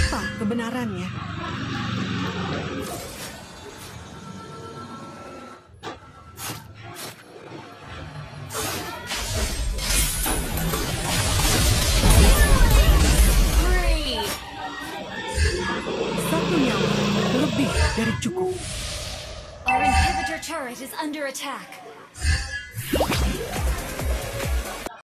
Apa kebenarannya? Satu nyawa lebih dari cukup. Our inhibitor turret is under attack.